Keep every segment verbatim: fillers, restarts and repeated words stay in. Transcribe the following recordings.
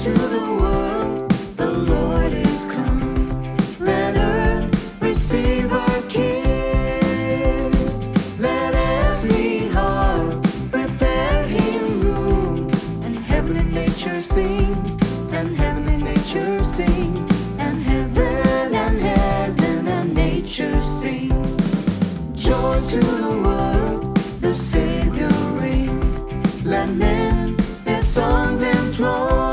to the world, the Lord is come. Let earth receive our King. Let every heart prepare him room. And heaven and nature sing, and heaven and nature sing, and heaven and heaven and nature sing. Joy to the world, the Savior reigns. Let men their songs employ,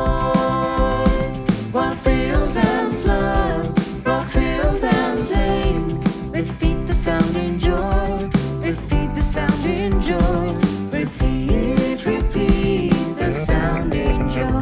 while fields and floods, rocks, hills and plains repeat the sound in joy, repeat the sound in joy, repeat, repeat the sound in joy.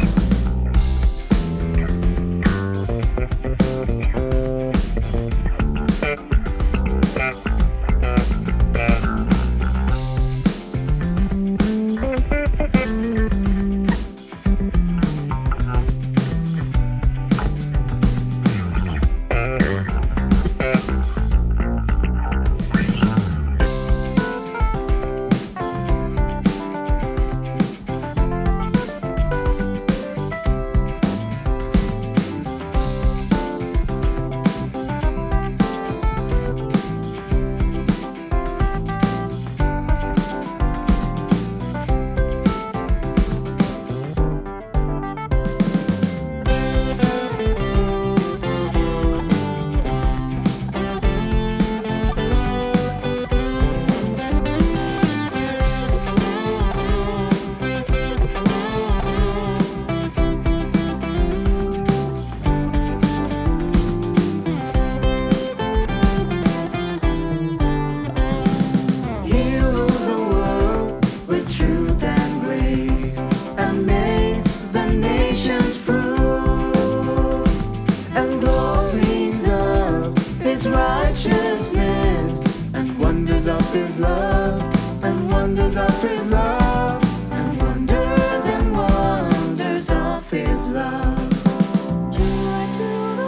Righteousness and wonders of his love, and wonders of his love, and wonders and wonders of his love. Joy to the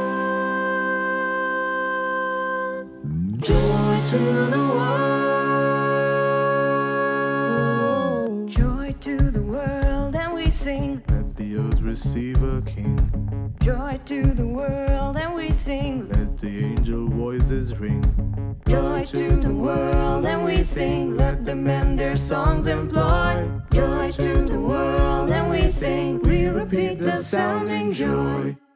world, joy to the world, joy to the world, and we sing. Let the earth receive a king. Joy to the world, and we sing. Let the angel voices ring. Joy to the world, and we sing. Let the men their songs employ. Joy to the world, and we sing. We repeat the sounding joy.